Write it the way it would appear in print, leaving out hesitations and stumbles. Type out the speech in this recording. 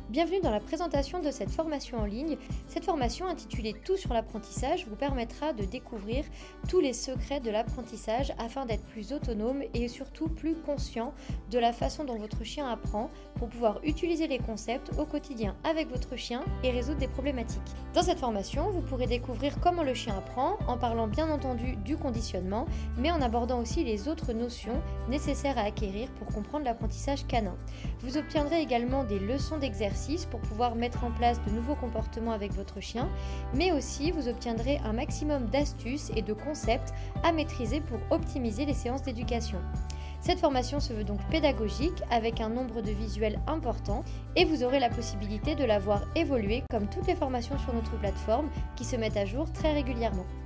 Bienvenue dans la présentation de cette formation en ligne. Cette formation intitulée Tout sur l'apprentissage vous permettra de découvrir tous les secrets de l'apprentissage afin d'être plus autonome et surtout plus conscient de la façon dont votre chien apprend pour pouvoir utiliser les concepts au quotidien avec votre chien et résoudre des problématiques. Dans cette formation, vous pourrez découvrir comment le chien apprend en parlant bien entendu du conditionnement mais en abordant aussi les autres notions nécessaires à acquérir pour comprendre l'apprentissage canin. Vous obtiendrez également des leçons d'exercice pour pouvoir mettre en place de nouveaux comportements avec votre chien, mais aussi vous obtiendrez un maximum d'astuces et de concepts à maîtriser pour optimiser les séances d'éducation. Cette formation se veut donc pédagogique avec un nombre de visuels important et vous aurez la possibilité de la voir évoluer comme toutes les formations sur notre plateforme qui se mettent à jour très régulièrement.